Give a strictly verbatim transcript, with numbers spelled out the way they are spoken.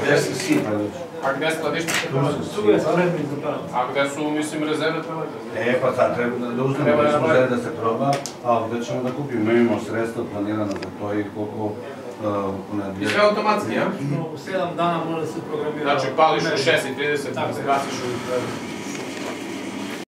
gde se sipaju? A gde skladište? Tu je spremni za pravo. A gde su, mislim, rezerve toalete? E, pa sad treba da uzmemo gde smo želi da se proba, a gde ćemo da kupimo, imamo sredstva planirano za to i koliko... I sve automatski, ja? U sedam dana mora se programirati. Znači, pališ u šest i trideset, tako, gasiš u...